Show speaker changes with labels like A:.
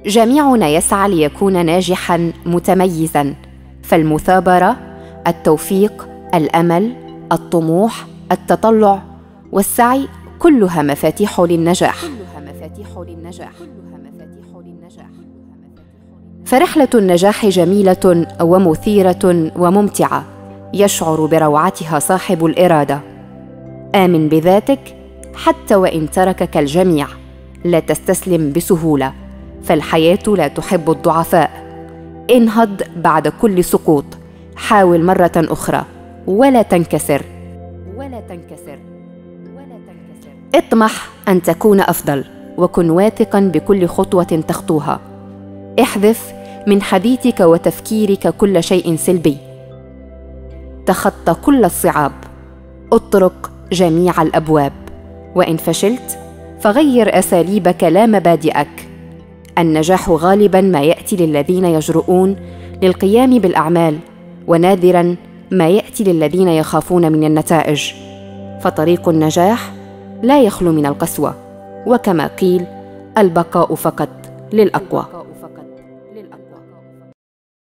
A: جميعنا يسعى ليكون ناجحاً متميزاً، فالمثابرة، التوفيق، الأمل، الطموح، التطلع والسعي كلها مفاتيح للنجاح. فرحلة النجاح جميلة ومثيرة وممتعة، يشعر بروعتها صاحب الإرادة. آمن بذاتك حتى وإن تركك الجميع، لا تستسلم بسهولة، فالحياة لا تحب الضعفاء. انهض بعد كل سقوط، حاول مرة أخرى ولا تنكسر. اطمح أن تكون أفضل، وكن واثقاً بكل خطوة تخطوها. احذف من حديثك وتفكيرك كل شيء سلبي. تخطى كل الصعاب، اطرق جميع الأبواب، وإن فشلت فغير أساليبك لا مبادئك. النجاح غالباً ما يأتي للذين يجرؤون للقيام بالأعمال، ونادراً ما يأتي للذين يخافون من النتائج. فطريق النجاح لا يخلو من القسوة، وكما قيل: البقاء فقط للأقوى.